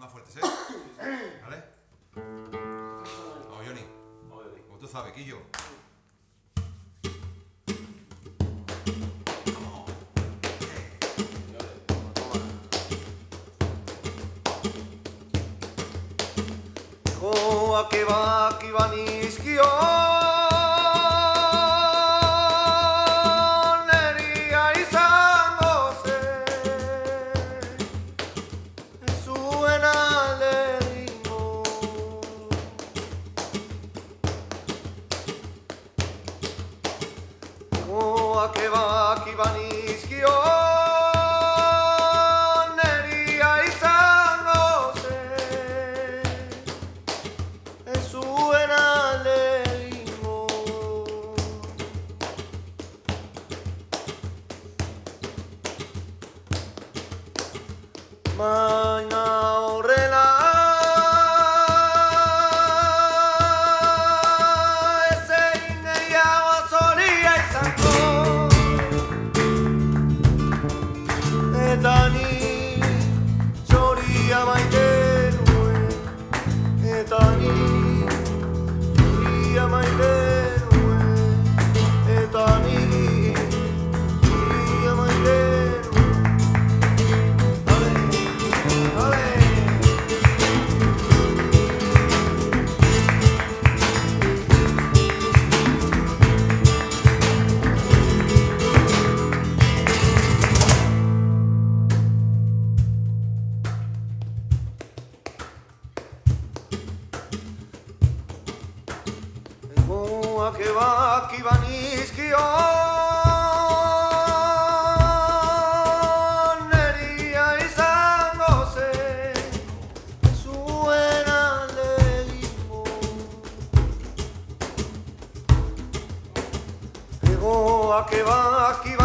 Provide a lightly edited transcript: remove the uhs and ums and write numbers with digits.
más fuertes, ¿eh? ¿Vale? Vamos, Johnny. Como tú sabes, Quillo. Que va, que va, niskio. Que va, que va, niskio. Baina horrela ezein gehiago zoria izango, eta ni zoria maite nuen, eta ni zoria maite nuen, eta ni zoria maite nuen. Que va, niskio. Neria izango zen zuen alde egingo. Egoa, que va,